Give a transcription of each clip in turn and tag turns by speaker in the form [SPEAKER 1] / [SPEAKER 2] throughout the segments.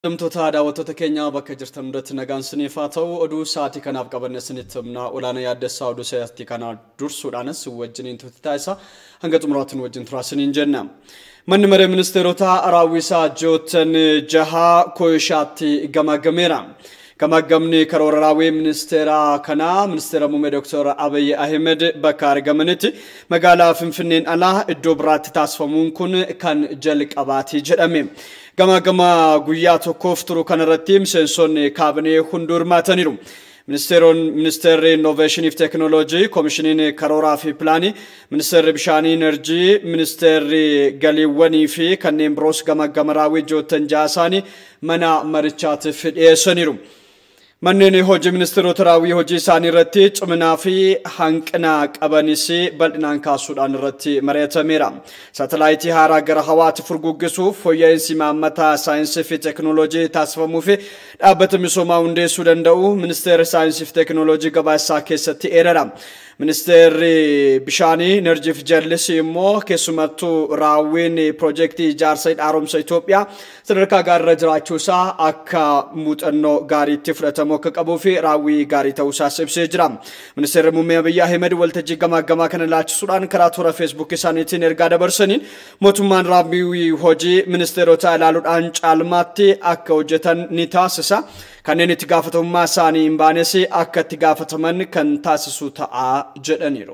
[SPEAKER 1] Dumtoota daawwattoota keenya bakka jirtan hundatti nagaan isiniif haa ta'u oduu sa'aatii kanaaf qabanne isinitti himna olaanaa yaaddessaa oduu sa'aatii kana dursuudhaanis wajjiniin taasisaa hanga xumuraatiin wajjin turaasiniin jenna. Manni maree ministeerota raawwisaa jootan jaha Koyishaatti gamagameera. Gamagamni karoora raawwii ministeera kana ministeera muummee Dr. Abiy Ahmed bakka argamanitti magaalaa Finfinneen alaa iddoo biraatti taasifamuun kun kan jalqabaati jedhame. Gama guyyaa tokkoof turu kanarratti miseensonni kaabinee hundi hirmaataniiru. Ministeerri Innovation and Technology, Komishiniin Karooraa fi Pilaanii, Ministeerri Bishaanii Enerjii, Ministeerri Galiiwwanii fi kanneen biroos gama raawwii jootan jaasaanii mana marichaatiif dhiyeessaniiru. Manneen hojii ministeerota raawwii hojii isaanii irratti ciminaa fi hanqina qabanis bal'inaan kaasuudhaan irratti mari'atameera. Saatalaayitii haaraa gara hawaatti furguggisuuf fooyya'insi imaammata saayinsii fi teekinooloojii taasifamuu fi dhaabbata misoomaa hundeessuu danda'u ministeerri saayinsii fi teekinooloojii gabaasaa keessatti eerera. Ministeerri Bishaanii Enerjii fi Jallisii immoo keessumattuu raawwiin piroojeektii ijaarsa haaromsa Itoophiyaa sadarkaa gaariirra jiraachuusaa akka muuxannoo gaariitti fudhatamu akka qabuu fi raawwii gaarii ta'uusaas ibsee jira. Ministeerri muummee Abiy Ahmed waltajjii gamaa kana ilaalchisuudhaan karaa toora Facebook isaaniitiin ergaa dabarsaniin mootummaan raawwii hojii ministeerota ilaaluudhaan caalmaatti akka hojjetan ni taasisa. Kanneen itti gaafatamummaa isaanii hin baanes akka itti gaafataman kan taasisu ta'a jedhaniiru.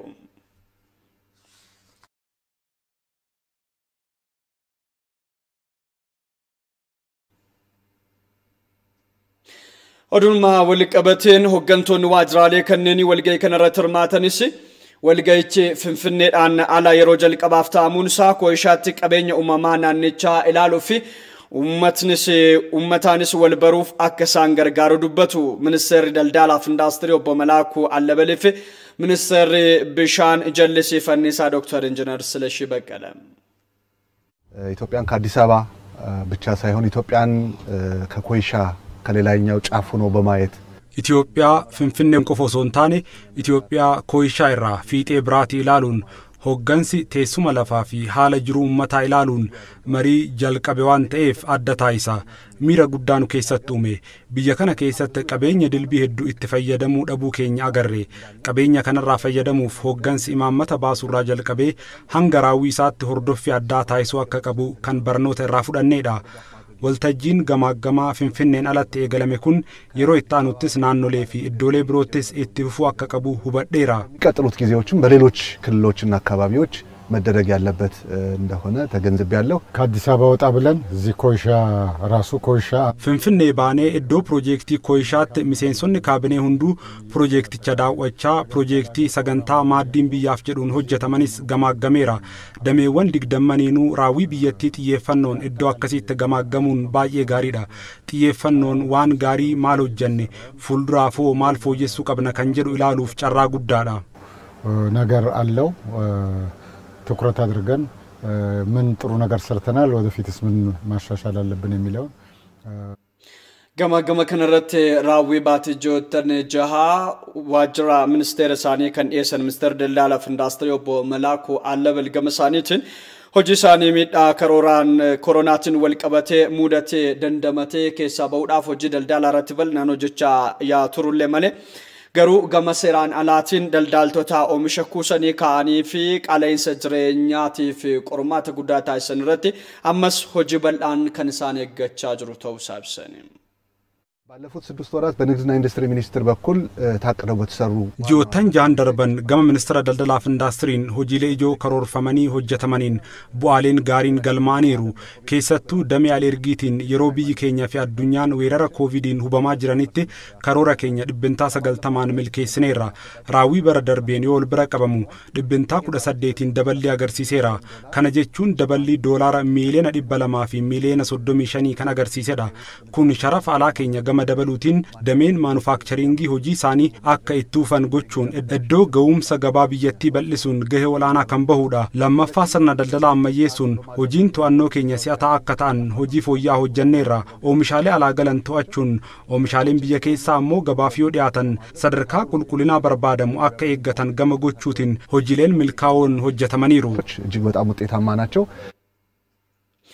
[SPEAKER 1] Oduma waliqabateen hoggantoonni waajjiraalee kanneen walgahii kanarratti hirmaatanis walgahichi Finfinneedhaan ala yeroo jalqabaaf ta'amuun isaa Koyishaatti qabeenya uumamaa naannichaa ilaaluu fi ummataanis wal baruuf akka isaan gargaaru dubbatu. Ministeerri Daldalaa fi Indaastirii obbo Malaakuu Allabelii fi Ministeerri Bishaan Jallisii Fannisaa Dr. Injinar Silashii Baqqala
[SPEAKER 2] ኢትዮጵያን ከአዲስ አበባ ብቻ ሳይሆን ኢትዮጵያን ከኮይሻ ከሌላኛው ጫፍ ሆኖ በማየት
[SPEAKER 3] ኢትዮጵያ ፍንፍኔን ቆፎ ሶንታኔ ኢትዮጵያ ኮይሻ ይራ ፊጤ ብራቲ ይላሉን hoggansi teessuma lafaa fi haala jiruu ummataa ilaaluun marii jalqabe waan ta'eef adda taasisa. Miira guddaan keessatti uume. Biyya kana keessatti qabeenya dilbii hedduu itti fayyadamuu dhabuu keenya agarre. Qabeenya kanarraa fayyadamuuf hoggansi imaammata baasurraa jalqabee hanga raawwii isaatti hordoffii addaa taasisuu akka qabu kan barnoota irraa fudhanneedha. Waltajjiin gamaa Finfinneen alatti eegalame kun yeroo itti aanuttis naannolee fi iddoolee biroottis itti fufuu akka qabu hubadheera.
[SPEAKER 2] ቀጥሉት ጊዜዎችም በሌሎች ክልሎችና አካባቢዎች መደረግ ያለበት እንደሆነ ተገንዝቤያለሁ።
[SPEAKER 4] ከአዲስ አበባ ወጣ ብለን እዚህ ኮይሻ ራሱ ኮይሻ
[SPEAKER 3] ፍንፍኔ ባኔ እዶ ፕሮጀክቲ ኮይሻት ሚሴንሶኒ ካቢኔ ሁንዱ ፕሮጀክቲቻ ዳወቻ ፕሮጀክቲ ሰገንታ ማዲን ቢያፍ ጀዱን ሆጀተመኒስ ገማገሜራ ደሜወን ዲግደመኒኑ ራዊ ቢየቲ ጥየፈኖን እዶ አከሲት ገማገሙን ባዬ ጋሪዳ ጥየፈኖን ዋን ጋሪ ማል ሆጀኔ ፉልድራፎ ማል ፎየሱ ቀብነ ከንጀዱ ኢላሉፍ ጨራ ጉዳዳ
[SPEAKER 4] ነገር አለው ትኩረት አድርገን ምን ጥሩ ነገር ሰርተናል ወደፊትስ ምን ማሻሻል አለብን የሚለው
[SPEAKER 1] ገማ ከነረት ራዊ ባቲ ጆተን ጃሃ ዋጅራ ሚኒስቴር ሳኒ ከን ኤሰን ሚኒስቴር ደላላ ኢንዱስትሪ ኦቦ መላኩ አለበል ገመሳኒትን ሆጂ ሳኒ ሚዳ ከሮራን ኮሮናትን ወልቀበቴ ሙደቴ ደንደመቴ ኬሳ በውዳፍ ሆጂ ደልዳላ ረትበል ናኖጆቻ ያ ቱሩለ ማለ garuu gama seeraan alaatiin daldaltoota oomisha kuusanii kaanii fi qaleensa jireenyaatii fi qormaata guddaa taasisan irratti ammas hojii bal'aan kan isaan eeggachaa jiru ta'uu ibsani.
[SPEAKER 2] ባለፉት 6 ወራት በንግድና ኢንዱስትሪ ሚኒስቴር በኩል ታቅደው በተሰሩ
[SPEAKER 3] ጆተን ጃንደርበን ገመ ሚኒስትር ደልደላፍ ኢንዱስትሪን ሆጂሌ ጆ ከሮርፈመኒ ሆጀተመኒን ቡአሌን ጋሪን ገልማኒሩ ኬሰቱ ደሜ አለርጊቲን የሮቢይ ኬኛ ፊ አዱኛን ወይረራ ኮቪድን ሁበማ ጅራኒት ከሮራ ኬኛ ድብንታ ሰገልተማን መልኬስኔራ ራዊ በረደርቤን ዮል ብረቀበሙ ድብንታ 18ን ደበሊ አገርሲሴራ ከነጀቹን ደበሊ ዶላር ሚሊዮን 200 ፊ ሚሊዮን 35 ከን አገርሲሴዳ ኩን ሸረፍ አላ ኬኛ dabaluutiin dameen manufacturingi hojii isaanii akka ittuufan gochuun iddoo ga'umsa gabaa biyyattii bal'isuun gahee olaanaa kan bahudha. Lammaffaa sirna daldala ammayyeessuun hojiin to'annoo keenya si'ataa akka ta'an hojii fooyya'aa hojjenneerra. Oomishaalee alaa galan to'achuun oomishaaleen biyya keessaa ammoo gabaaf yoo dhiyaatan sadarkaa qulqullinaa barbaadamu akka eeggatan gama gochuutiin hojiileen milkaa'oon hojjetamaniiru.
[SPEAKER 2] እጅግ በጣም ውጤታማ ናቸው።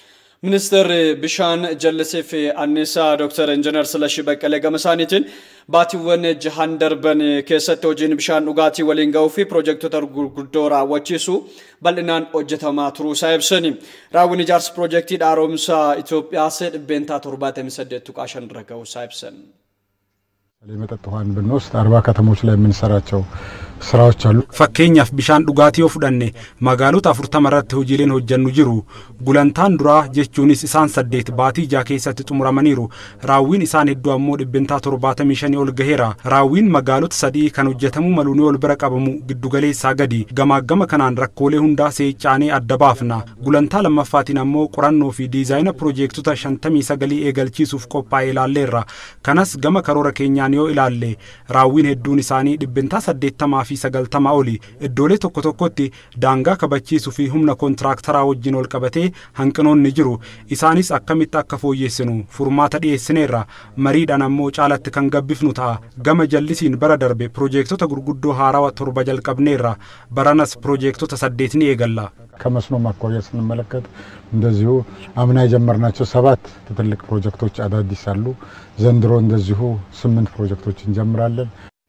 [SPEAKER 1] Minister Bishaan Jallisee fi Annisaa Dr. Engineer Salashi Baqqalee Gamasaaniitiin baatiiwwan jahan darban keessatti hojiin bishaan dhugaatii waliin ga'uu fi piroojektota gurguddoo raawwachiisu bal'inaan hojjetamaa turuu isaa ibsani. Raawwiin ijaarsa piroojeektii dhaaromsaa Itoophiyaa dhibbentaa 78.5 irra ga'uu isaa ibsan.
[SPEAKER 4] ለመጠጥ ውሃን ብንወስድ 40 ከተሞች ላይ የምንሰራቸው ስራዎች አሉ
[SPEAKER 3] fakkeenyaaf bishaan dhugaatii yoo fudhanne magaalota 40 irratti hojiileen hojjannu jiru gulantaan duraa jechuunis isaan 8 baatii jaa keessatti xumuramaniiru raawwiin isaan hedduu ammoo dhibbentaa 75 ol gaheera raawwiin magaalota 3 kan hojjetamu maluunii ol bira qabamu giddugaleessaa gadi gamaagama kanaan rakkoolee hundaa seechaanee adda baafna gulantaa lammaffaatiin ammoo qorannoo fi diizaayina piroojeektota 59 eegalchiisuuf qophaa'ee ilaalleerra kanas gama karoora keenyaan yoo ilaalle raawwiin hedduun isaanii dhibbentaa 80 fi 90 oli iddoolee tokko tokkotti daangaa kabachiisuu fi humna kontiraaktaraa wajjin ol qabatee hanqinoonni jiru isaanis akkamitti akka fooyyessinu furmaata dhiyeessineerra mariidhaan ammoo caalatti kan gabbifnu ta'a gama jallisiin bara darbe piroojeektota gurguddoo haarawaa 7 jalqabneerra baranas piroojeektota 8 ni eegalla
[SPEAKER 4] ከመስኖ ማቆያ ስንመለከት እንደዚሁ አምና የጀመርናቸው 7 ትልልቅ ፕሮጀክቶች አዳዲስ አሉ ዘንድሮ እንደዚሁ 8 ፕሮጀክቶች እንጀምራለን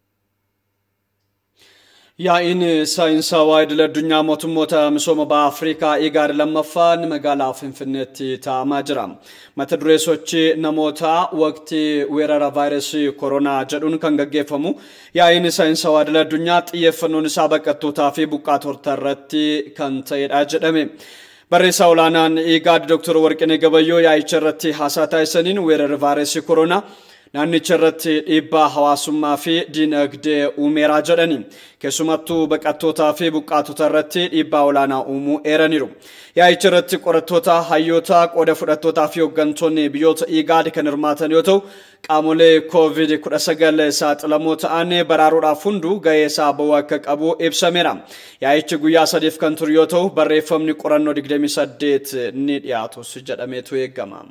[SPEAKER 1] ያኢን ሳይንሳዊ ለዱኛ ሞቱሞታ ምሶማ በአፍሪካ ኢጋር ለመፋን መጋላ ፍንፍነት ታማጅራ መተድሬሶች ነሞታ ወቅት ወረራ ቫይረስ ኮሮና ጀዱን ከንገገፈሙ ያኢን ሳይንሳዊ ለዱኛ ጥየፈኑን ሳበቀቶታ ፊ ቡቃቶር ተረቲ ከንተይዳ ጀደሜ በሬሳውላናን ኢጋድ ዶክተር ወርቅኔ ገበዮ ያይቸረቲ ሐሳታይሰኒን ወረራ ቫይረስ ኮሮና ናንቸረት ኢባ ሐዋሱማ ፊ ዲነግደ ኡሜራ ጀደኒ ከሱማቱ በቀቶታ ፊ ቡቃቱ ተረቲ ኢባ ወላና ኡሙ ኤረኒሩ ያይቸረት ቆረቶታ ሃዮታ ቆደ ፍደቶታ ፊ ወገንቶኒ ቢዮት ኢጋድ ከንርማተን ዮተው ቃሞሌ ኮቪድ 19 ሳጥለሞት አኔ በራሩዳ ፉንዱ ጋየሳ በዋከቀቡ ኢብሰሜራ ያይች ጉያ ሰዲፍ ከንቱር ዮተው በሬፈምኒ ቆረኖ ዲግደሚ ሰዴት ኒዲያቱ ስጀደሜቱ ይገማም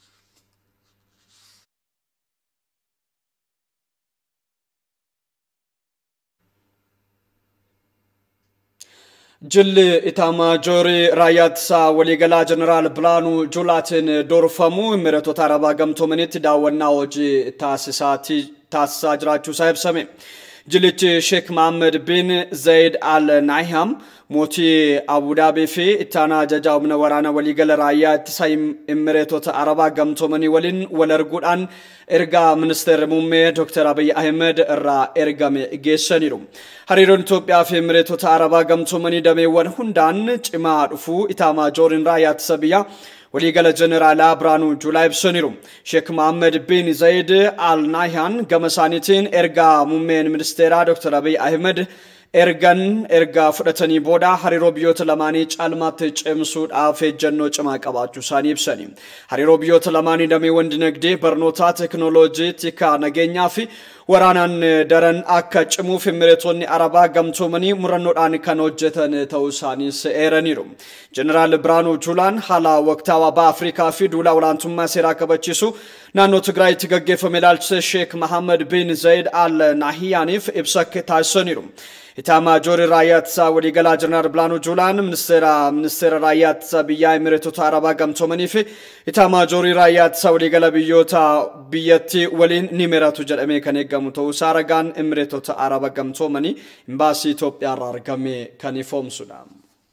[SPEAKER 1] جل إتاما جوري رايات سا وليغلا جنرال بلانو جولاتين دورفامو مرتو تارابا غمتو منيت داونا وجي تاسسا جراچو صاحب سمي جلت شيخ محمد بن زيد آل نايهام موتي أبو دابي في إتانا جاجاو من ورانا وليغلا رايات سا مرتو تارابا غمتو مني ولين ولرغودان إرغا منستر مومي دكتور أبي أحمد را إرغامي إجيسانيرو هريرون توبيا في مرتو تارابا غمتو مني دمي ونهندان چما رفو إتاما جورين رايات سبيا وليغلا جنرال برانو جولايب سونيرو شيخ محمد بن زيد آل نايهان غمسانيتين إرغا مومين منسترا دكتور أبي أحمد إرغا فرطني بودا هريرو بيوت لماني چالمات چمسود آفي جنو چما قباچو سانيب سانيم هريرو بيوت لماني دمي وندنگدي برنوتا تكنولوجي تيكا نگينيا في ورانان درن اكا چمو في مريتوني عربا غمتو مني مرنودان كانوجتن توساني سيرنيرو جنرال برانو جولان حالا وقتاوا بافريكا في دولا ولانتما سيرا كبچيسو نانو تگراي تگگف ميلالچ شيخ محمد بن زيد آل ناهيانيف ابسك تايسونيرو إتاما جوري رايات سا وليغلا جنرال بلانو جولان منستر رايات سا بياي مرتو تارابا غمتو مني في إتاما جوري رايات سا وليغلا بيوتا بيتي ولين نيميراتو جلمي كانيغامو تو سارغان امرتو تارابا غمتو مني امباسي إثيوبيا رارغامي كانيفوم سودام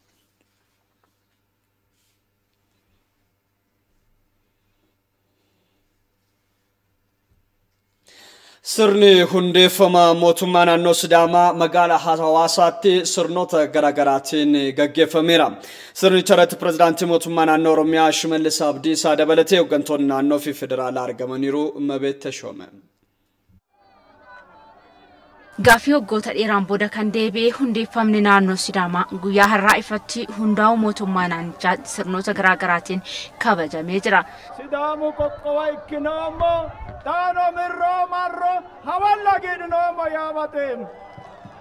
[SPEAKER 1] سرني هندي فما موتمانا نوسداما مقالة حواساتي سرنوتا غراغراتين غغفميرا سرني چرت پرزيدنت موتمانا نورميا شملس ابديسا دبلتي وغنتونا نو في فدرال ارغمنيرو مبيت تشومه
[SPEAKER 5] Gaafii waggoota dheeraan booda kan deebi'ee hundeeffamni naannoo Sidaamaa guyyaa har'aa ifatti hundaa'uu mootummaa naannichaa sirnoota garaagaraatiin kabajamee jira.
[SPEAKER 6] Sidaamu qoqqowa ikkinoomo taanoo mirroo marroo hawalla gidinoomo yaabateen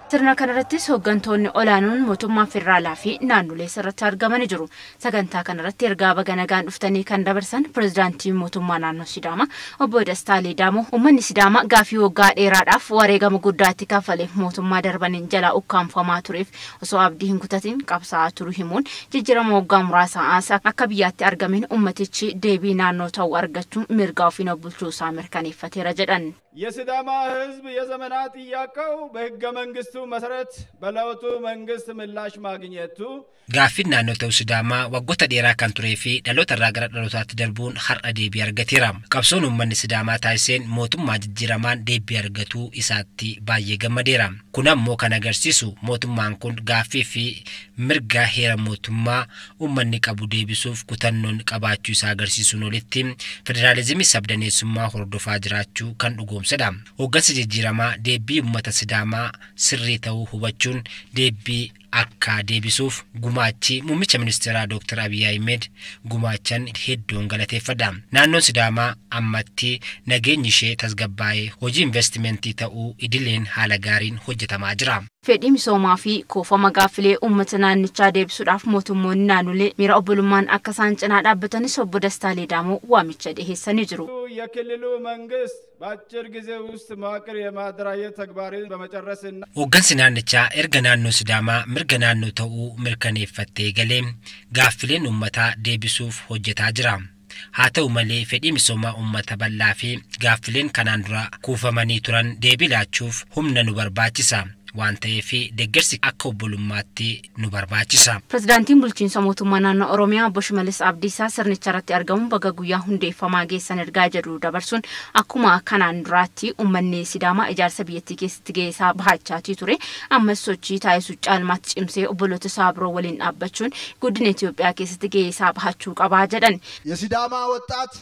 [SPEAKER 5] Sirna kanarrattis hooggantoonni olaanoon mootummaa federaalaa fi naannolee irratti argamanii jiru. Sagantaa kanarratti ergaa baga nagaan dhuftanii kan dabarsan pirezidaantii mootummaa naannoo Sidaamaa obbo Dastaa Ledamoo uummanni Sidaamaa gaafii waggaa dheeraadhaaf wareegama guddaatti kafalee mootummaa darbaniin jala ukkaanfamaa tureef osoo abdii hin kutatin qabsaa'aa turu himuun jijjiirama waggaa muraasaa akka biyyaatti argameen ummatichi deebii naannoo ta'uu argachuun mirga ofii bulchuu isaa mirkaneeffateera jedhan.
[SPEAKER 6] የሲዳማ ህዝብ የዘመናት ጥያቄው በህገ መንግስቱ መሰረት በለውጡ መንግስት ምላሽ ማግኘቱ
[SPEAKER 7] gaaffiin naannoo ta'uu Sidaamaa waggoota dheeraa kan turee fi dhaloota irraa gara dhalootaatti darbuun har'a deebii argateera. Qabsoon uummanni Sidaamaa taasiseen mootummaa jijjiiramaan deebii argatuu isaatti baay'ee gammadeera. Kun ammoo kan agarsiisu mootummaan kun gaaffii fi mirga heera mootummaa uummanni qabu deebisuuf kutannoon qabaachuu isaa agarsiisuun olitti federaalizimii sabdaneessummaa hordofaa jiraachuu kan dhugoomsedha. Hooggansi jijjiiramaa deebii uummata Sidaamaa sirrii ta'uu hubachuun deebii akka deebisuuf gumaachi muummicha ministeeraa Dr. Abiy Ahmed gumaachan hedduun galateeffadha. Naannoon Sidaamaa ammatti nageenyi ishee tasgabbaa'ee hojii investimentii ta'uu idileen haala gaariin hojjetamaa jira.
[SPEAKER 5] Fedhii misoomaa fi kuufama gaaffilee uummata naannichaa deebisuudhaaf mootummoonni naannolee miira obbolummaan akka isaan cinaa dhaabbatanis obbo Dastaa Ledamoo waamicha dhiheessanii jiru.
[SPEAKER 6] የክልሉ መንግስት በአጭር ጊዜ ውስጥ መዋቅር የማደራጀት ተግባርን በመጨረስና
[SPEAKER 7] hooggansi naannichaa erga naannoo Sidaamaa mirga naannoo ta'uu mirkaneeffattee galee gaaffileen uummataa deebisuuf hojjetaa jira. Haa ta'u malee fedhii misoomaa uummata bal'aa fi gaaffileen kanaan dura kuufamanii turan deebii laachuuf humna nu barbaachisa. waan ta'eef deeggarsi akka obbolummaatti nu barbaachisa.
[SPEAKER 5] Pirezidaantiin bulchiinsa mootummaa naannoo Oromiyaa obbo Shimallis Abdiisaa sirnicha irratti argamuun baga guyyaa hundeeffamaa geessan ergaa jedhu dabarsuun akkuma kanaan duraatti uummanni Sidaamaa ijaarsa biyyattii keessatti gahee isaa bahachaa ture ammas sochii taasisuu caalmaatti cimsee obboloota isaa biroo waliin dhaabbachuun guddina Itoophiyaa keessatti gahee isaa bahachuu qabaa jedhan.
[SPEAKER 8] የሲዳማ ወጣት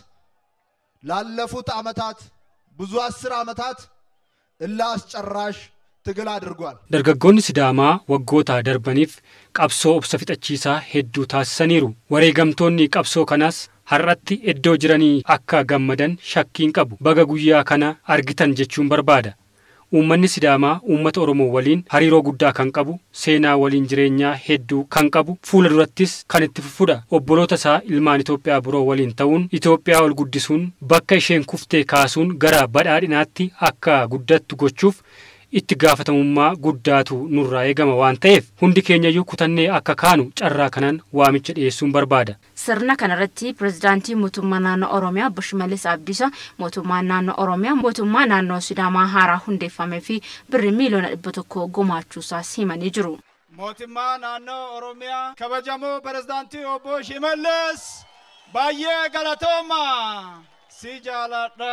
[SPEAKER 8] ላለፉት ዓመታት ብዙ 10 ዓመታት እላስጨራሽ ትግል አድርጓል።
[SPEAKER 3] dargaggoonni Sidaamaa waggoota darbaniif qabsoo obsa fixachiisaa hedduu taasisaniiru. Wareegamtoonni qabsoo kanaas har'atti iddoo jiranii akka gammadan shakkiin qabu. Baga guyyaa kana argitan jechuun barbaada. Uummanni Sidaamaa uummata Oromoo waliin hariiroo guddaa kan qabu, seenaa waliin jireenyaa hedduu kan qabu, fuula durattis kan itti fufudha. Obboloota isaa ilmaan Itoophiyaa biroo waliin ta'uun Itoophiyaa ol guddisuun bakka isheen kuftee kaasuun gara badhaadhinaatti akka guddattu gochuuf itti gaafatamummaa guddaatu nurraa eegama waan ta'eef hundi keenyayyuu kutannee akka kaanu carraa kanan waamicha dhiyeessuun barbaada.
[SPEAKER 5] Sirna kanarratti pirezidaantii mootummaa naannoo Oromiyaa obbo Shimallis Abdiisaa mootummaan naannoo Oromiyaa mootummaa naannoo Sidaamaa haaraa hundeeffamee fi birrii miiliyoona 100 gumaachuusaa himanii jiru.
[SPEAKER 6] mootummaa naannoo Oromiyaa kabajamoo pirezidaantii obbo Shimallis baay'ee galatooma si jaaladha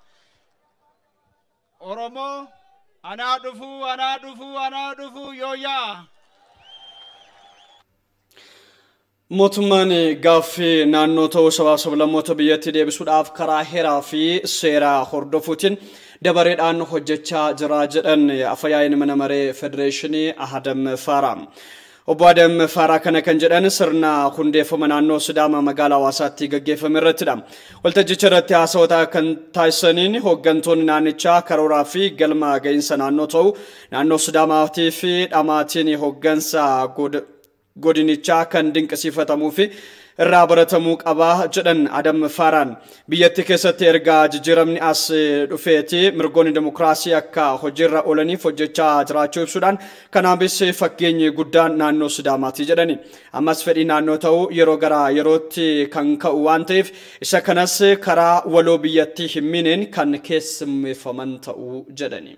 [SPEAKER 6] Oromoo ana dufu yoya.
[SPEAKER 1] mootummaan gaaffii naannoo ta'uu sababa lammoota biyyatti deebisuudhaaf karaa heeraa fi seeraa hordofuutiin dabareedhaan hojjechaa jira jedhan afayyaa'in mana maree federeeshinii Adam Faaraa. Obbo Adam Faaraa kana kan jedhan sirna hundeeffama naannoo Sidaamaa magaalaa Hawaasaatti gaggeeffame irrattidha. Waltajjicha irratti haasawaa kan taasisaniin hooggantoonni naannichaa karooraa fi galma gahinsa naannoo ta'uu naannoo Sidaamaatii fi dhamaatiin hooggansa godinichaa kan dinqisiifatamuu fi irraa baratamuu qabaa jedhan Adam Faaraan. Biyyatti keessatti erga jijjiiramni as dhufeeti mirgoonni demokraasii akka hojiirra oolaniif hojjechaa jiraachuu ibsuudhaan kanaafis fakkeenyi guddaan naannoo Sidaamaati jedhani. Ammas fedhii naannoo ta'uu yeroo gara yerootti kan ka'u waan ta'eef isa kanas karaa waloo biyyatti himmineen kan keessummeeffaman ta'uu jedhani.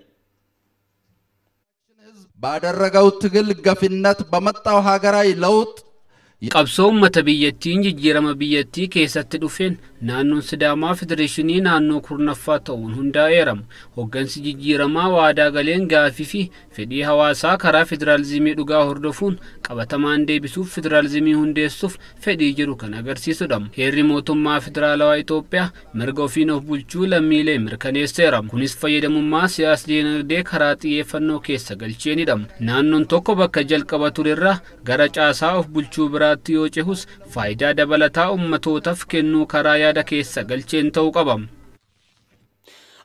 [SPEAKER 9] ባደረገው ትግል ገፊነት በመጣው ሀገራዊ ለውጥ
[SPEAKER 10] qabsoo ummata biyyattiin jijjiirama biyyattii keessatti dhufeen naannoon Sidaamaa federeeshinii naannoo kurnaffaa ta'uun hundaa'eeramu. Hooggansi jijjiiramaa waadaa galeen gaafii fi fedhii hawaasaa karaa federaalizimii dhugaa hordofuun qabatamaan deebisuuf federaalizimii hundeessuuf fedhii jiru kan agarsiisudha. Heerri mootummaa federaalawaa Itoophiyaa mirga ofiin of bulchuu lammiilee mirkaneesseera. Kunis fayyadamummaa siyaasa dinagdee karaa xiyyeeffannoo keessa galcheenidha. Naannoon tokko bakka jalqaba turerraa gara caasaa of bulchuu biraatti yoo cehus faayidaa dabalataa ummatootaaf kennuu karaa yaada keessa galcheen ta'uu qaba.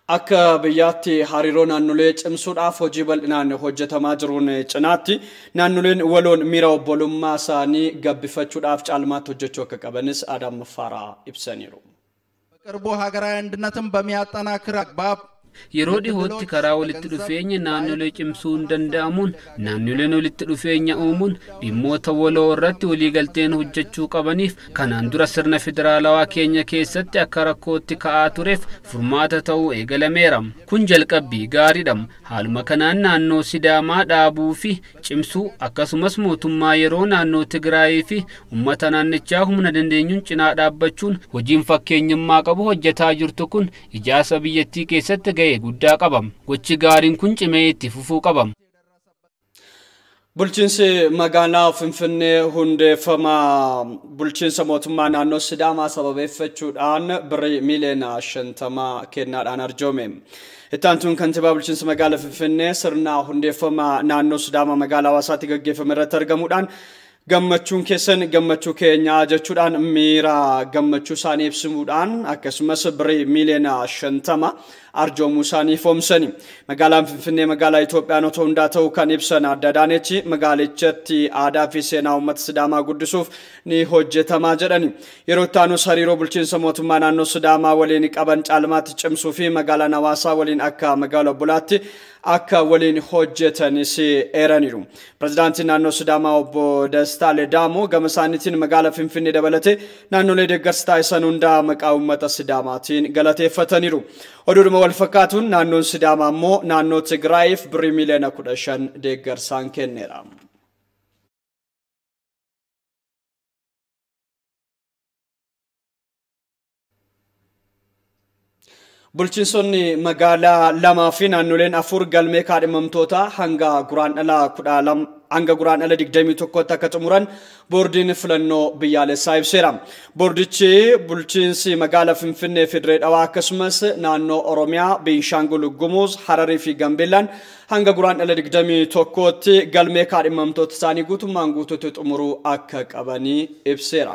[SPEAKER 1] akka biyyaatti hariiroo naannolee cimsuudhaaf hojii bal'inaan hojjetamaa jiruun cinaatti naannoleen waloon miira obbolummaa isaanii gabbifachuudhaaf caalmaatti hojjechuu akka qabanis Adam Faraa ibsaniiru.
[SPEAKER 9] በቅርቡ ሀገራዊ አንድነትን በሚያጠናክር አግባብ
[SPEAKER 10] yeroo dhihootti karaa walitti dhufeenya naannolee cimsuun danda'amuun naannoleen walitti dhufeenya uumuun dhimmoota waloo irratti waliigalteen hojjechuu qabaniif kanaan dura sirna federaalawaa keenya keessatti akka rakkootti ka'aa tureef furmaata ta'uu eegalameera. Kun jalqabbii gaariidha. Haaluma kanaan naannoo Sidaamaa dhaabuu fi cimsuu akkasumas mootummaa yeroo naannoo Tigraayii fi uummata naannichaa humna dandeenyuun cinaa dhaabbachuun hojiin fakkeenyummaa qabu hojjetaa jirtu kun ijaarsa biyyattii keessatti ga'ee guddaa qabam. Gochi gaariin kun cimee itti fufuu qabam.
[SPEAKER 1] Bulchiinsi magaalaa Finfinnee hundeeffamaa bulchiinsa mootummaa naannoo Sidaamaa sababeeffachuudhaan birrii miliyoona 50 kennaadhaan arjoome. Ittaantuun kantiibaa bulchiinsa magaalaa Finfinnee sirna hundeeffamaa naannoo Sidaamaa magaalaa Hawaasaatti gaggeeffame irratti argamuudhaan gammachuun keessan gammachuu keenya jechuudhaan miira gammachuu isaanii ibsuudhaan akkasumas birrii miliyoona 50 arjoomuu isaanii foomsani. Magaalaan Finfinnee magaalaa Itoophiyaanota hundaa ta'uu kan ibsan Aadde Adaanechi magaalichatti aadaa fi seenaa uummata Sidaamaa guddisuuf ni hojjetamaa jedhani. Yeroo itti aanus hariiroo bulchiinsa mootummaa naannoo Sidaamaa waliin qaban caalmaatti cimsuu fi magaalaan Hawaasaa waliin akka magaalaa obbolaatti akka waliin hojjetanis eeraniiru. Pirezidaantiin naannoo Sidaamaa obbo Dastaa Ledamoo gama isaaniitiin magaalaa Finfinnee dabalatee naannolee deeggarsa taasisan hundaa maqaa uummata Sidaamaatiin galateeffataniiru. Oduudhuma wal fakkaatuun naannoon Sidaamaa immoo naannoo Tigraayiif birrii miliyoona 15 deeggarsaan kenneera. Bulchiinsonni magaalaa lamaa fi naannoleen afur galmee kaadhimamtoota hanga guraandhala 21 akka xumuran boordiin filannoo biyyaalessaa ibseera. Boordichi bulchiinsi magaalaa Finfinnee fi Dirree Dhawaa akkasumas naannoo Oromiyaa, Beenishaangul Gumuz, Hararii fi Gambeellaan hanga guraandhala 21tti galmee kaadhimamtoota isaanii guutummaan guutuutti xumuruu akka qabanii ibseera.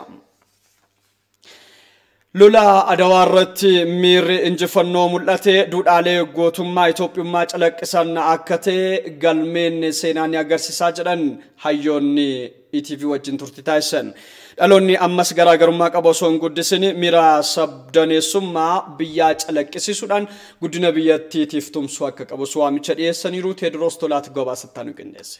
[SPEAKER 1] Lola Adawaarratti miirri injifannoo mul'ate duudhaalee gootummaa Itoophiyummaa calaqqisan akka ta'e galmeen seenaa ni agarsiisaa jedhan hayyoonni ETV wajjin turtii taasisan. Dhaloonni ammas garaagarummaa qabu osoo hin guddisin miira sabdaneessummaa biyyaa calaqqisiisuudhaan guddina biyyattiitiif tumsuu akka qabu waamicha dhiyeessaniiru. Teediroos Tolaat gabaasattaan qindeesse.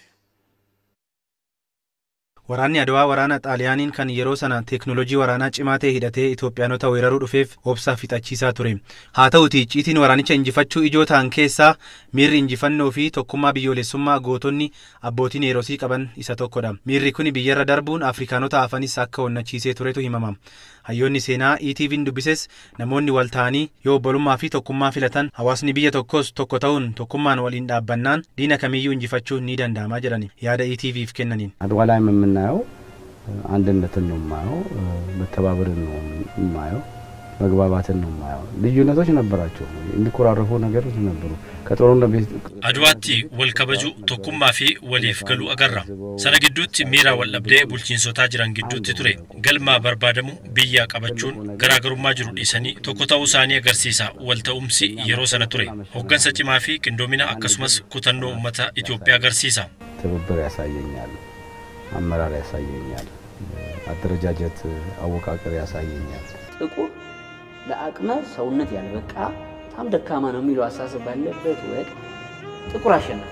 [SPEAKER 11] Waraanni Adawaa waraana Xaaliyaaniin kan yeroo sana teeknooloojii waraanaa cimaa ta'e hidhatee Itoophiyaanota weeraruu dhufeef obsaa fixachiisaa ture. Haa ta'uti icciitiin waraanicha injifachuu ijoo ta'an keessaa miirri injifannoo fi tokkummaa biyyoolessummaa gootonni abbootiin eerosii qaban isa tokkodha. Miirri kun biyyarra darbuun Afrikaanota hafanis akka onnachiisee turetu himama. Hayyoonni seenaa ETV'n dubbises namoonni wal ta'anii yoo obbolummaa fi tokkummaa filatan hawaasni biyya tokkos tokko ta'uun tokkummaan waliin dhaabbannaan diina kamiyyuu injifachuu ni danda'ama jedhani yaada ETV'f kennaniin.
[SPEAKER 12] አድዋ ላይ የምናየው አንድነትን ነው የማየው፣ መተባበርን ነው የማየው፣ መግባባትን ነው የማየው። ልዩነቶች ነበራቸው፣ የሚኮራረፉ ነገሮች ነበሩ። ከጦርነት
[SPEAKER 13] አድዋቲ ወልከበጁ ቶኩማ ፊ ወሊፍ ገሉ አገራ ሰነ ግዱት ሚራ ወለብደ ቡልቺንሶታ ጅራን ግዱት ቱሬ ገልማ በርባደሙ ብያ ቀበቹን ገራገሩማ ጅሩ ዲሰኒ ቶኮታው ሳኒ አገርሲሳ ወልተኡምሲ የሮ ሰነ ቱሬ ሆገንሰ ጭማፊ ቅንዶሚና አከሱመስ ኩተኖ ኡመታ ኢትዮጵያ አገርሲሳ
[SPEAKER 12] ትብብር ያሳየኛል፣ አመራር ያሳየኛል፣ አደረጃጀት አወቃቀር ያሳየኛል።
[SPEAKER 14] ጥቁር ለአቅመ ሰውነት ያልበቃ በጣም ደካማ ነው የሚለው አሳሰብ ባለበት ወቅት ጥቁር አሸናፊ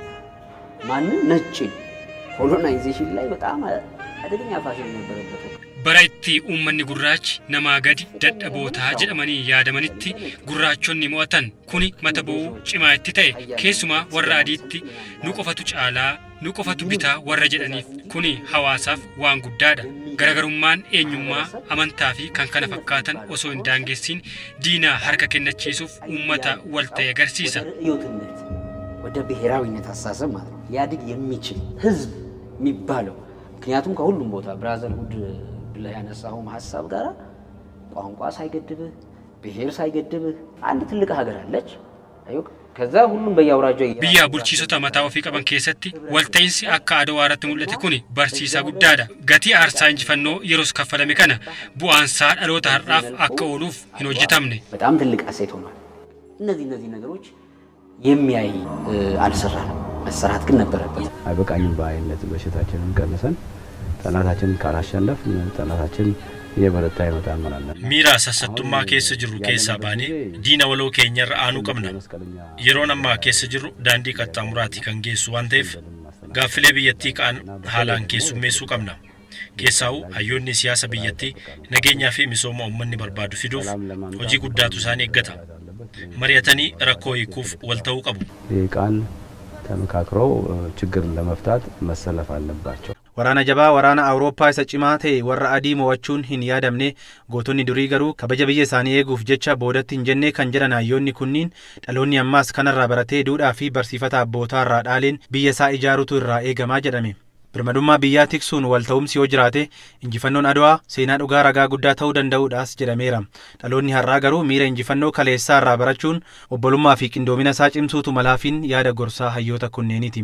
[SPEAKER 14] ማንን ነጭ ኮሎናይዜሽን ላይ በጣም አደገኛ ፋሽን ነበረበት።
[SPEAKER 15] Barayti uummanni gurraachi namaa gadi dadhabootaa jedhamanii yaadamanitti gurraachonni mo'atan kuni mata bu'uu cimaa itti ta'e keessumaa warra adiitti nu qofatu caalaa nu qofatu bitaa warra jedhaniif kuni hawaasaaf waan guddaadha. Garaagarummaan eenyummaa amantaa fi kan kana fakkaatan osoo hin daangessin diinaa harka kennachiisuuf uummata wal ta'e agarsiisa.
[SPEAKER 14] ወደ ብሔራዊነት አሳሰብ ማለት ነው ሊያድግ የሚችል ህዝብ የሚባለው ምክንያቱም ከሁሉም ቦታ ብራዘርሁድ ላይ ያነሳው ሐሳብ ጋራ ቋንቋ ሳይገድብህ ብሔር ሳይገድብህ አንድ ትልቅ ሀገር አለች አዩ ከዛ ሁሉም በያውራጆ
[SPEAKER 15] ቢያ ቡልቺሶታ ማታው ፊ ቀበን ከሰቲ ወልተይንሲ አካ አደዋራት ሙለተ ኩኒ በርሲሳ ጉዳዳ ገቲ አርሳ እንጅፈኖ የሮስ ከፈለሚ ከነ ቡአንሳ አሎታ ራፍ አከውሉፍ ሂኖጅታምነ
[SPEAKER 14] በጣም ትልቅ አሴት ሆኗል። እነዚህ ነገሮች የሚያይ አልሰራንም። መሰራት ግን ነበረበት።
[SPEAKER 12] አይበቃኝም ባይነት በሽታችንን ቀንሰን ጠላታችንን ካላሸነፍ ጠላታችን የበረታ ይመጣል ማለት ነው።
[SPEAKER 13] ሚራ ሰሰቱማ ኬስ ጅሩ ኬሳ ባኔ ዲና ወሎ ኬኛር አኑ ቀምና የሮናማ ኬስ ጅሩ ዳንዲ ቀጣሙራቲ ከንጌሱ ዋንቴፍ ጋፍሌ ብየቲ ቃን ሃላን ኬሱ ሜሱ ቀምና ኬሳው ሀዮኒ ሲያሰ ብየቲ ነገኛ ፊ ሚሶማ ኡመኒ በርባዱ ፊዱፍ ሆጂ ጉዳቱ ሳኔ ገታ መሪያተኒ ረኮ ይኩፍ ወልተው ቀቡ
[SPEAKER 12] ቃን ተመካክረው ችግር ለመፍታት መሰለፍ አለባቸው።
[SPEAKER 11] waraana jabaa waraana awurooppaa isa cimaa ta'e warra adii mo'achuun hin yaadamne gootonni durii garuu kabaja biyya isaanii eeguuf jecha boodatti hin jenne kan jedhan hayyoonni kunniin dhaloonni ammaas kanarraa baratee duudhaa fi barsiifata abbootaa irraa dhaaleen biyya isaa ijaaruutu irraa eegamaa jedhame. birmadummaa biyyaa tiksuun wal ta'umsi yoo jiraate injifannoon adwaa seenaa dhugaa ragaa guddaa ta'uu danda'uudhaas jedhameera. dhaloonni har'aa garuu miira injifannoo kaleessaa irraa barachuun obbolummaa fi qindoomina isaa cimsuutu malaafiin yaada gorsaa hayyoota kunneeniiti.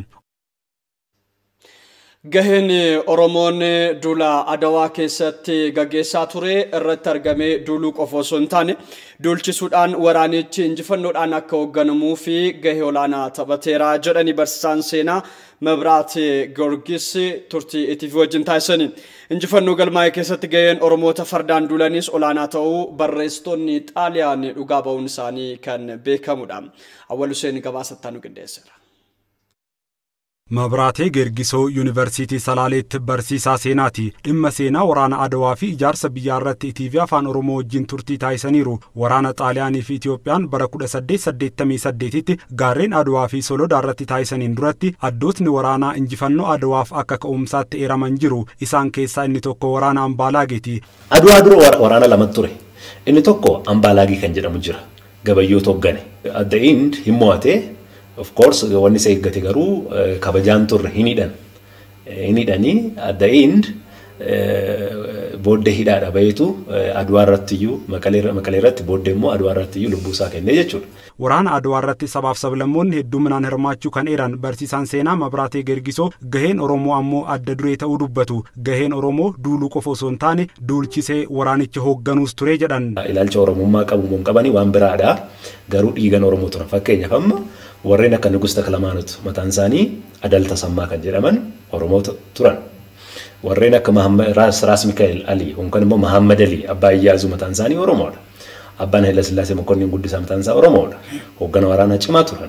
[SPEAKER 1] Gaheen Oromoon duula Adawaa keessatti gaggeessaa ture irratti argame duuluu qofa osoo hin taane duulchisuudhaan waraanichi injifannoodhaan akka hoogganamuu fi gahee olaanaa taphateera jedhani barsiisaan seenaa Mabiraat Giorgis turtii ETV wajjin taasisanii. Injifannoo galmaa'ee keessatti gaheen Oromoota fardaan duulanis olaanaa ta'uu barreessitoonni Xaaliyaan dhugaa ba'uun isaanii kan beekamudha. Awwal Hussein gabaasattaan nu qindeesseera.
[SPEAKER 3] Mabiraatee Geergisoo Yuunivarsiitii Salaaleetti barsiisaa seenaati. Dhimma seenaa waraana Adawaa fi ijaarsa biyyaa irratti ETV Afaan Oromoo wajjin turtii taasisaniiru. Waraana Xaaliyaanii fi Itiyoophiyaan bara 1888tti gaarreen Adawaa fi Solodaa irratti taasisaniin duratti addootni waraanaa injifannoo Adawaaf akka ka'umsaatti eeraman jiru. Isaan keessaa inni tokko waraana Ambaalaageeti.
[SPEAKER 16] Adawaa dura waraana lama ture. Inni tokko Ambaalaagii kan jedhamu jira. Gabayyoo Toggane. At the end himmo'ate. Of course, wanni isa eeggate garuu kabajaan turre hinidhani at the end booddee hidhaadha bayetu Adawaa irratti iyyuu Maqalee irratti booddee immoo Adawaa irratti iyyuu lubbuu isaa kennee jechuudha.
[SPEAKER 3] Waraana Adawaa irratti sabaaf sablammoonni hedduminaan hirmaachuu kan eeran barsiisaan seenaa Mabiraatee Geergisoo gaheen Oromoo ammoo adda duree ta'uu dubbatu. Gaheen Oromoo duuluu qofa osoo hin taane duulchisee waraanicha hoogganuus ture jedhan.
[SPEAKER 16] Ilaalcha Oromummaa qabu moo qabani waan biraadha. Garuu dhiigan Oromoo turan fakkeenyaaf amma warreen akka Nugusta Kalamaanut mataan isaanii Adalta Sammaa kan jedhaman Oromoo turan. Warreen akka Raas Mikaa'el Ali yookaan immoo Mahammad Ali Abbaa Iyyaazuu mataan isaanii Oromoodha. Abbaan Haayila Sillaasee Mokonnin Guddisaa mataan isaa Oromoodha. Hooggana waraanaa cimaa turan.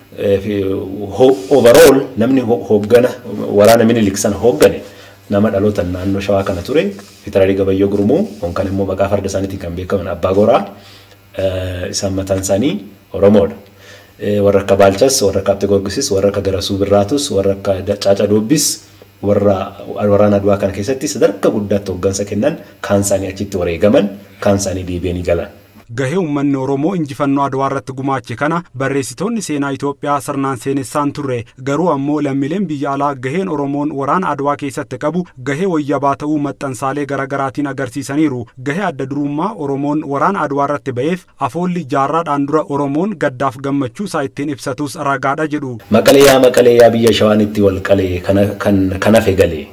[SPEAKER 16] Overall namni hooggana waraana Minilik sana hooggane nama dhaloota naannoo Shawaa kana ture Fitararii Gabayyoo Gurmuu yookaan immoo maqaa farda isaaniitiin kan beekaman Abbaa Goraa isaan mataan isaanii Oromoodha. warra akka Baalchas, warra akka Abte Gorgisis, warra akka Garasuu Birraatus, warra akka Caaca Doobbis, warra waraana Adawaa kana keessatti sadarkaa guddaatti hooggansa kennan kaan isaanii achitti wareegaman, kaan isaanii deebi'anii galan.
[SPEAKER 3] Gahee uummanni Oromoo injifannoo Adawaa irratti gumaache kana barreessitoonni seenaa Itoophiyaa sirnaan seenessaan turre. Garuu ammoo lammiileen biyya alaa gaheen Oromoon waraana Adawaa keessatti qabu gahee wayyabaa ta'uu maxxansaalee garaagaraatiin agarsiisaniiru. Gahee adda durummaa Oromoon waraana Adawaa irratti ba'eef afoolli jaarraadhaan dura Oromoon gaddaaf gammachuu isaa ittiin ibsatus ragaadha jedhu.
[SPEAKER 16] Maqalee yaa biyya Shawaan itti wal qalee kan hafe galee.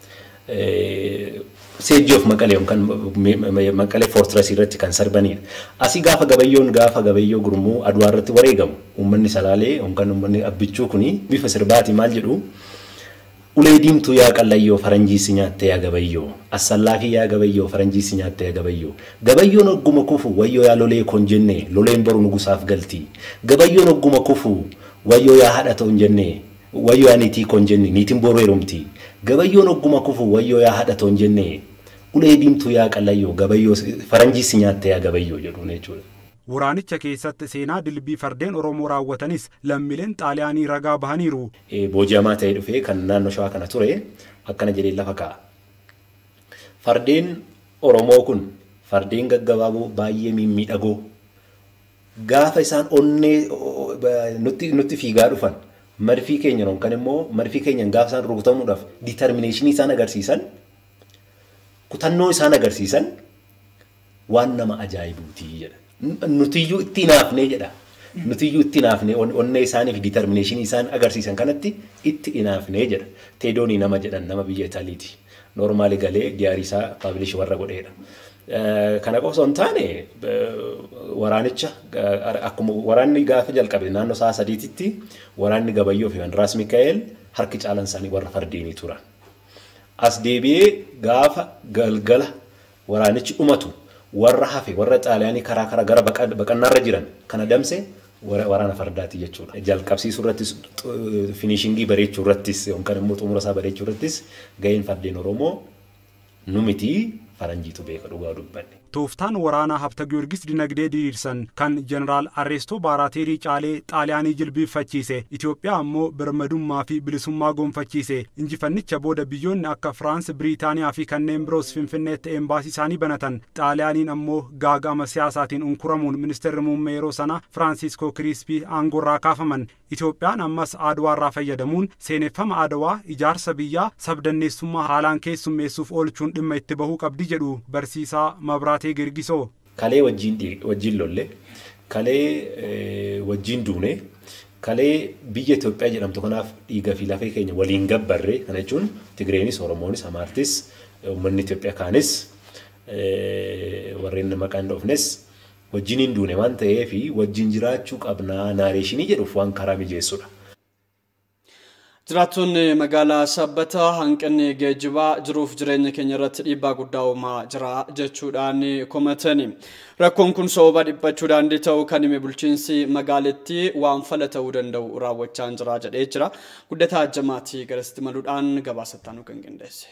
[SPEAKER 16] Siege of Maqalee kan Maqalee Fortress irratti kan sarbanii asii gaafa gabayyoo Gurmuu Adawaa irratti wareegamu uummanni Salaalee yookaan uummanni Abbichuu kuni bifa sirbaati maal jedhu ulee diimtuu yaa qallayyoo faranjii si nyaatte yaa gabayyoo assallaafii yaa gabayyoo faranjii si nyaatte yaa gabayyoon ogguma kufu wayyoo yaa lolee kon jenne loleen boru nugusaaf galti gabayyoon ogguma kufu wayyoo yaa hadha ta'u jenne wayyoo yaa niitii kon jenne niitiin boru heerumti gabayyoon ogguma kufu wayyoo yaa hadha ta'u jenne ulee diimtuu yaa qallayyoo gabayyoo faranjii si nyaatte yaa gabayyoo jedhu jechuudha.
[SPEAKER 3] Waraanicha keessatti seenaa dilbii fardeen Oromoo raawwatanis lammiileen Xaaliyaanii ragaa bahaniiru.
[SPEAKER 16] Booji'amaa ta'ee dhufee kan naannoo Shawaa kana ture akkana jedhee lafa kaa'a. Fardeen Oromoo kun fardeen gaggabaaboo baay'ee mimmiidhagoo gaafa isaan onnee nutti fiigaa dhufan marfii keenya yookaan immoo marfii keenyan gaafa isaan rukutamuudhaaf determination isaan agarsiisan kutannoo isaan agarsiisan waan nama ajaa'ibuuti jedha. Nutiyyuu itti naafnee jedha. Nutiyyuu itti naafnee onnee isaaniif determination isaan agarsiisan kanatti itti naafnee jedha. Teedoonii nama jedhan nama biyya Itaaliiti. Normaali galee diyaarii isaa publish warra godheedha. Kana qofa osoo hin taane waraanicha akkuma waraanni gaafa jalqabe naannoo sa'a sadiititti waraanni Gabayyoo fi Wanraas Mikaa'el harki caalan isaanii warra fardeenii turan. As deebi'ee gaafa galgala waraanichi dhumatu warra hafe warra Xaaliyaanii karaa gara baqannaarra jiran kana damse waraana fardaati jechuudha. Jalqabsiisuu irrattis finishingii bareechuu irrattis yookaan immoo xumura isaa bareechuu irrattis gaheen fardeen Oromoo nu miti faranjiitu beeka dhugaa dubbanne.
[SPEAKER 3] Tooftaan waraanaa Habta Giyoorgis dinagdee diriirsan kan Jeneraal Arreestoo Baaraateerii caalee Xaaliyaanii jilbiiffachiise Itoophiyaa ammoo birmadummaa fi bilisummaa gonfachiise injifannicha booda biyyoonni akka Firaans, Biriitaaniyaa fi kanneen biroos Finfinneetti embaasii isaanii banatan Xaaliyaaniin ammoo gaaga'ama siyaasaatiin unkuramuun ministeerri muummee yeroo sana Firaansiskoo Kiriispii aangoorraa kaafaman. Itoophiyaan ammas Aduwaarraa fayyadamuun seeneffama Adawaa ijaarsa biyyaa sabdanneessummaa haalaan keessummeessuuf oolchuun dhimma itti bahuu qabdi jedhu barsiisaa Mabraatee Girgisoo.
[SPEAKER 16] Kalee wajjin lolle, kalee wajjin duune, kalee biyya Itoophiyaa jedhamtu kanaaf dhiiga fi lafee keenya waliin gabbarre kana jechuun Tigreenis, Oromoonis, Amaartis, uummanni Itoophiyaa kaanis warreen maqaan dhoofnes wajjiniin duune waan ta'eef wajjin jiraachuu qabnaa naareeshinii jedhuuf waan karaa mijeessudha.
[SPEAKER 1] Jiraattonni magaalaa Sabbataa hanqinni geejjibaa jiruuf jireenya keenya irratti dhiibbaa guddaa uumaa jira jechuudhaan komatani. Rakkoon kun sababa dhiphachuu daandii ta'uu kan hime bulchiinsi magaalittii waan fala ta'uu danda'u raawwachaa jira jedhee jira. Guddataa Ajjamaatii garasitti maluudhaan gabaasattaan kan qindeesse.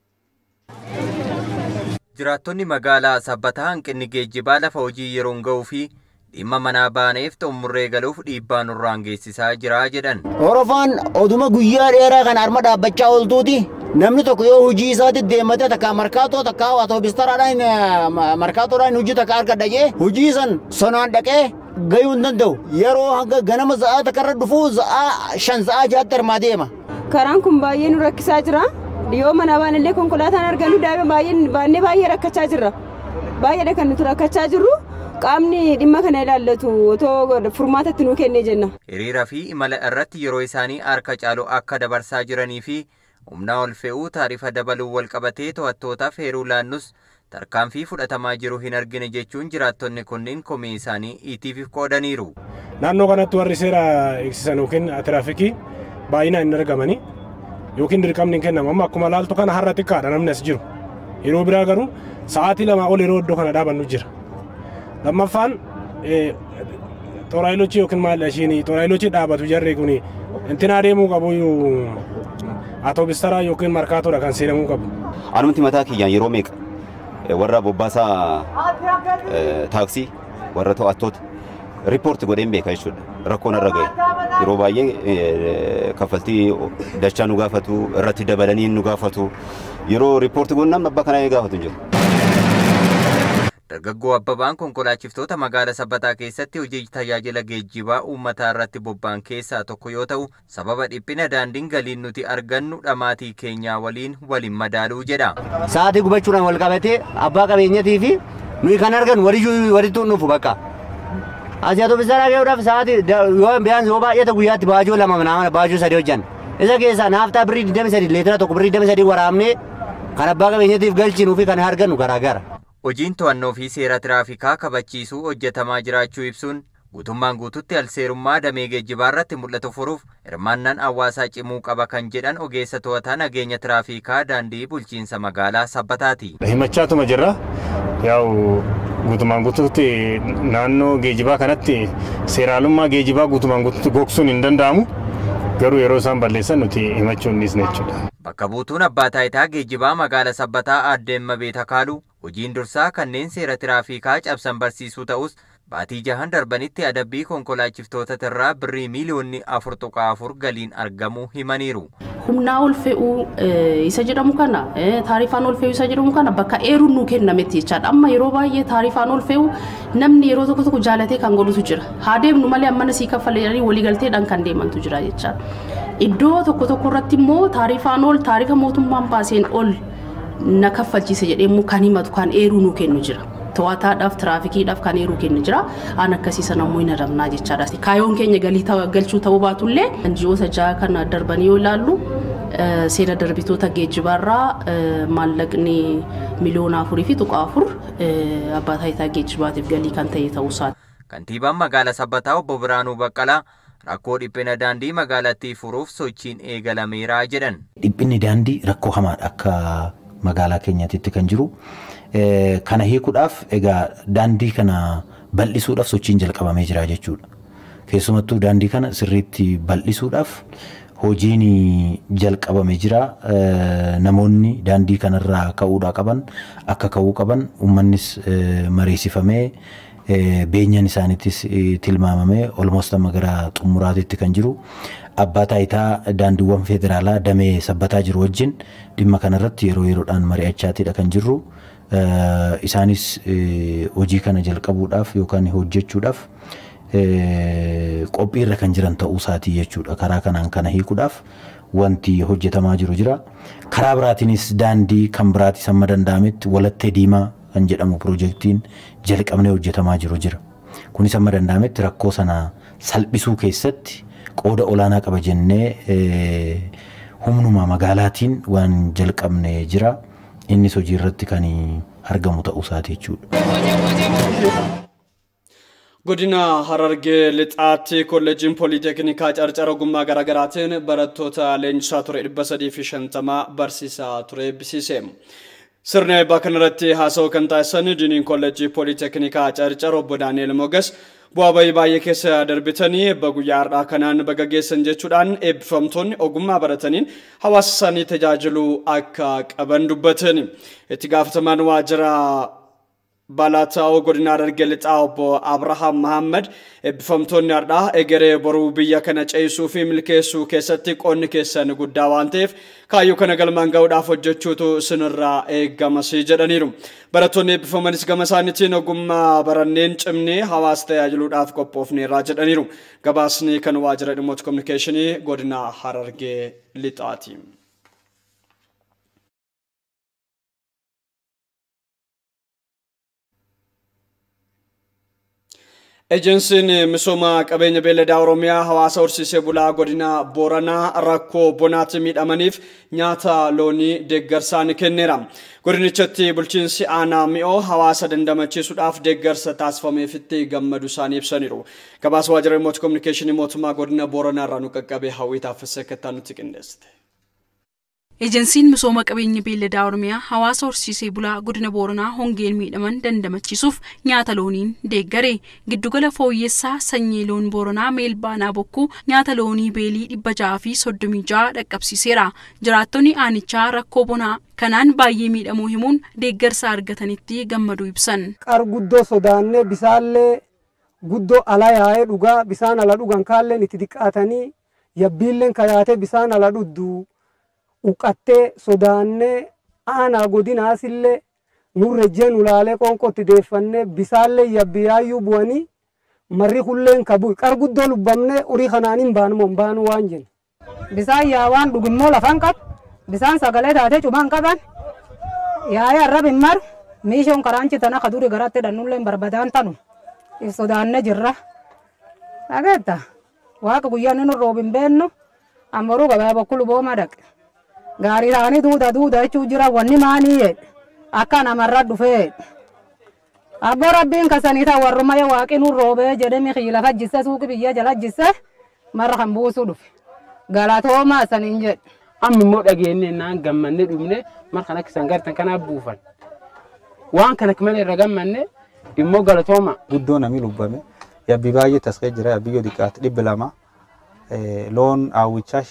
[SPEAKER 17] Jiraattonni magaalaa Sabbataa hanqinni geejjibaa lafa hojii yeroon ga'uu fi dhimma manaa baaneef xumurree galuuf dhiibbaa nurraan geessisaa jira jedhan.
[SPEAKER 18] Orofaan oduma guyyaa dheeraa kan harma dhaabbachaa ooltuuti. Namni tokko yoo hojii isaatti deemate takka markaatoo takka atoobistaraadhaan markaatoodhaan hojii takka argadha jee hojii san sonaan dhaqee gayuu hin danda'u. Yeroo hanga ganama za'aa takkarra dhufu za'aa 5 za'aa 6tti hirmaa deema.
[SPEAKER 19] Karaan kun baay'ee nu rakkisaa jira. Dhiyoo mana baanillee konkolaataan argannu baay'ee baay'ee rakkachaa jirra. Baay'eedha kan nuti rakkachaa jirru. Qaamni dhimma kana ilaallatu otoo furmaatatti nuu kennee jenna.
[SPEAKER 17] Hiriira fi imala irratti yeroo isaanii harka caalu akka dabarsaa jiranii fi humna ol fe'uu taarifa dabaluu wal qabatee to'attootaaf heeruu laannus tarkaanfii fudhatamaa jiru hin argine jechuun jiraattonni kunneen komii isaanii ETV'f qoodaniiru.
[SPEAKER 20] Naannoo kanatti warri seera eegsisan yookiin tiraafikii baay'inaan hin argamani yookiin dirqamni hin kennamu. Amma akkuma laaltu kana har'a xiqqaadha namni as jiru. Yeroo biraa garuu sa'aatii 2 ol yeroo iddoo kana dhaabannu jira. Lammaffaan xoraayilochi yookiin maal ishiin xoraayilochi dhaabatu jarri kun intina deemuu qabu atoobistara yookiin markaatoodha kan seenamuu qabu.
[SPEAKER 21] Anumti mataa kiyyaan yeroo meeqa warra bobbaasaa taaksii warra to'attoota riipoorti godheen beeka jechuudha. Rakkoon irra gahe yeroo baay'ee kaffaltii dachaa nu gaafatu irratti dabalanii nu gaafatu yeroo riipoorti goonnaan abbaa kanaa gaafatu jiru.
[SPEAKER 17] Dargaggoo Abbabaan konkolaachiftoota magaalaa Sabbataa keessatti hojii tajaajila geejjibaa uummataa irratti bobba'an keessaa tokko yoo ta'u sababa dhiphina daandiin galiin nuti argannu dhamaatii keenyaa waliin madaaluu jedha.
[SPEAKER 18] Sa'aatii gubachuudhaan wal qabatee abbaa qabeenyatii fi nuyi kan argan walitti dhufu bakka. Asii atoobistara gahuudhaaf sa'aatii yoo baay'ate guyyaatti baajoo 2 baajoo 3 hojjan. Isa keessaa naaftaa birrii 23 leetira tokko birrii 23 waraabnee kan abbaa qabeenyatiif galchinuu fi kan argannu garaagara.
[SPEAKER 17] Hojiin to'annoo fi seera tiraafikaa kabachiisuu hojjetamaa jiraachuu ibsuun guutummaan guututti alseerummaa damee geejjibaa irratti mul'atu furuuf hirmaannaan hawaasaa cimuu qaba kan jedhan ogeessa to'ataa nageenya tiraafikaa daandii bulchiinsa magaalaa Sabbataati.
[SPEAKER 20] Himachaatuma jirra. Yaa'u guutummaan guututti naannoo geejjibaa kanatti seeraalummaa geejjibaa guutummaan guututti gogsuun hin danda'amu. Garuu yeroo isaan balleessan nuti himachuu hin dhiisne jechuudha.
[SPEAKER 17] Bakka buutuun abbaa taayitaa geejjibaa magaalaa Sabbataa Aadde Mabeeta Kaaluu hojiin dursaa kanneen seera tiraafikaa cabsan barsiisuu ta'us baatii 6 darbanitti adabbii konkolaachiftoota irraa birrii miliyoonni 4.4 galiin argamuu himaniiru.
[SPEAKER 22] Humnaa ol fe'uu isa jedhamu kana taarifaan ol fe'uu isa jedhamu kana bakka eeruun nu kennametti jechaadha. Amma yeroo baay'ee taarifaan ol fe'uu namni yeroo tokko jaalatee kan godhutu jira. Haa deemnu malee ammana sii kaffalee waliigalteedhaan kan deemantu jira jechaadha. Iddoo tokko irratti immoo taarifaan ol taarifa mootummaan baaseen ol na kaffalchiise jedhee kan himatu kan eeruu nu kennu jira. To'ataadhaaf tiraafikiidhaaf kan eeruu kennu jira. Aan akkasiisan ammoo hin adamnaa jechaadha. Kaayoon keenya galii galchuu ta'uu baatullee ji'oota 6 kana darbanii yoo ilaallu seera darbitoota geejjibaarraa maallaqni miliyoona 4.4 abbaa taayitaa geejjibaatiif galii kan ta'e ta'uusaati.
[SPEAKER 17] Kantiibaan magaalaa Sabbataa obbo Biraanuu Baqqalaa rakkoo dhiphina daandii magaalattii furuuf sochiin eegalameera jedhan.
[SPEAKER 2] Dhiphinni daandii rakkoo hamaadha akka magaalaa keenyaatti kan jiru. Kana hiikuudhaaf egaa daandii kana bal'isuudhaaf sochiin jalqabamee jira jechuudha. Keessumattuu daandii kana sirriitti bal'isuudhaaf hojiin jalqabamee jira. Namoonni daandii kanarraa ka'uudhaa qaban akka ka'uu qaban uummannis mariisifamee beenyaan isaaniittis tilmaamamee almost amma gara xumuraatitti kan jiru. Abbaa taayitaa daandiiwwan federaalaa damee Sabbataa jiru wajjin dhimma kanarratti yeroo yeroodhaan mari'achaatiidha kan jirru. Isaanis hojii kana jalqabuudhaaf yookaan hojjechuudhaaf qophiirra kan jiran ta'uu isaatii jechuudha. Karaa kanaan kana hiikuudhaaf wanti hojjetamaa jiru jira. Karaa biraatiinis daandii kan biraati samma danda'ametti walattee diimaa kan jedhamu piroojeektiin jalqabnee hojjetamaa jiru jira. Kunis amma danda'ametti rakkoo sana salphisuu keessatti qooda olaanaa qaba jennee humnuma magaalaatiin waan jalqabne jira. Innis hojii irratti kan argamu ta'uu isaati jechuudha.
[SPEAKER 1] Godina Harargee lixaatti kolleejiin pooliiteeknikaa carcara ogummaa garaagaraatiin barattoota leenjisaa ture 350 barsiisaa ture eebbisiise. Sirna eebbaa kanarratti haasa'uu kan taasisan diiniin kolleejii pooliiteeknikaa carcara obbo Daani'el Mogas bu'aa bayii baay'ee keessa darbitanii eebba guyyaa har'aa kanaan baga geessan jechuudhaan eebbifamtoonni ogummaa barataniin hawaasa isaanii tajaajiluu akka qaban dubbatan. Itti gaafatamaan waajjira Balaataa'oo godina Harargee lixaa obbo Abrahaam Mahammad eebbifamtoonni har'aa egeree boruu biyya kana ceesisuu fi milkeessuu keessatti qoonni keessan guddaa waan ta'eef kaayyoo kana galmaan ga'uudhaaf hojjechuutu isinirraa eegamas jedhaniiru. Barattoonni eebbifamanis gama isaaniitiin ogummaa baranneen cimnee hawaasa tajaajiluudhaaf qophoofneerra jedhaniiru. Gabaasni kan waajjira dhimmoota kominikeeshinii godina Harargee lixaati. Ejensiin misooma qabeenya beelladaa Oromiyaa hawaasa horsiisee bulaa godina Booranaa rakkoo bonaatti miidhamaniif nyaata loonii deeggarsaan kenneera. Godinichatti bulchiinsi aanaa mi'oo hawaasa dandamachiisuudhaaf deeggarsa taasifameefitti gammadu isaanii ibsaniiru. Gabaasa waajjira dhimmoota kominikeeshinii mootummaa godina Booranaa irraa nu qaqqabee hawwii taaffisee akka nutti qindeessite.
[SPEAKER 4] Ejensiin misooma qabeenya beelladaa Oromiyaa hawaasa horsiisee bulaa godina Booranaa hongeen miidhaman dandamachiisuuf nyaata looniin deeggare. Giddugala fooyyessaa sanyii loon Booranaa meelbaanaa bokkuu nyaata loonii beelii 636 dhaqqabsiiseera. Jiraattonni aanichaa rakkoo bonaa kanaan baay'ee miidhamuu himuun deeggarsa argatanitti gammadu ibsan.
[SPEAKER 23] Qar guddoo sodaannee bisaallee guddoo ala yaa'ee dhugaa bisaan ala dhugan kaalleen itti diqqaatanii yabbiilleen kayaatee bisaan ala dhuddu uqattee sodaannee aanaa godinaasillee nurrejjeen ulaalee qonqotti deeffannee bisaallee yabbiyaayyuu bu'anii marri kulleen kabu qar guddoo lubbamne urii kanaanin baanu waan jennu.
[SPEAKER 24] Bisaan yaawaan dhugimmoo lafan qab bisaan sagalee taatee cumaan qaban yaa'ee arrabin mar miishoon karaanchi tana kaduri garaatti dhannulleen barbadaan tanu sodaanne jirra. Dhageetta waaqa guyyaan inni roobin beennu ammaruu gabaa bokkuu booma dhaqe. Gaarii taanii duuda jechuu jira wanni maanii akka namarra dhufee. Abboo rabbiin kasanii ta'u warrumayya waaqinuu roobee jedhame xiila fajjisse suuqi biyya jala jisse marra kan buusuu dhufe. Galatoomaa saniin jedhe.
[SPEAKER 10] Amma immoo dhageenye naan gammanne dhumne mar kana kisan gartan kanaaf buufan. Waan kana kimana irra gammanne immoo galatooma.
[SPEAKER 11] Guddoo namni lubbame yabbi baay'ee taskee jira yabbiyyoo diqqaatti 200 loon awwichaa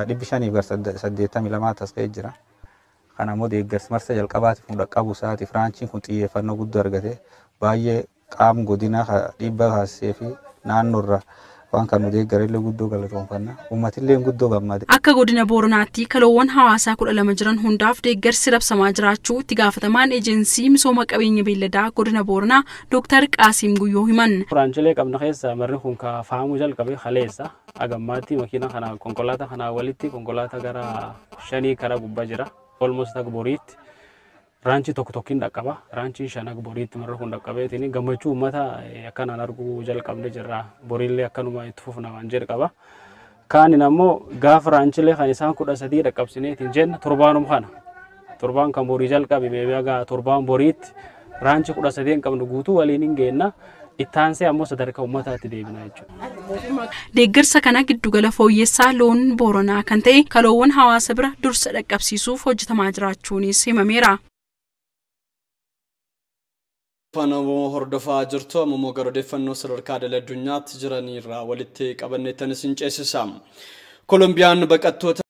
[SPEAKER 11] 582 taskee jira. Kana immoo deeggarsi marsa jalqabaatiif hunda qabu isaati Firaanchiin kun xiyyeeffannoo guddoo argate baay'ee qaam godina dhibba kaasee fi naannoorra waan kan nu deeggarellee guddoo galatoonfanna uummatillee guddoo gammade.
[SPEAKER 4] Akka godina Booranaatti kaloowwan hawaasaa 12 jiran hundaaf deeggarsi rabsamaa jiraachuu itti gaafatamaan ejensii misooma qabeenya beelladaa godina Booranaa Dr. Qaasim Guyyoo himan.
[SPEAKER 10] Firaanchilee qabna keessa marri kun ka faamu jalqabe khaleessa agammaatti makiina kana konkolaataa kana walitti konkolaataa gara 5 karaa gubbaa jira. Almost like boriitti raanchi tokkoon dhaqqaba raanchi shanak boriitti marra kun dhaqqabeetiin gammachuu uummata akkanaan arguu jalqabne jirra boriillee akkanuma itti fufna waan jedhu qaba
[SPEAKER 5] Kaani nammoo gaafa raanchilee kan isaan 13 dhaqqabsineetiin jenna torbaanum kana. Torbaan kan borii jalqabe beebiyaa torbaan boriitti raanchi 13 qabnu guutuu waliin hin geenna. Ittaansee ammoo sadarkaa uummataatti deebina jechuudha.
[SPEAKER 4] Deeggarsa kana giddugala fooyyessaa loon Booranaa kan ta'e kaloowwan hawaasa bira dursa dhaqqabsiisuuf hojjetamaa jiraachuunis himameera.
[SPEAKER 1] Fanamoo hordofaa jirtu ammoo gara odeeffannoo sadarkaa addunyaatti jiraniirraa walitti qabanneettanis hin ceesisa. Kolombiyaan baqattoota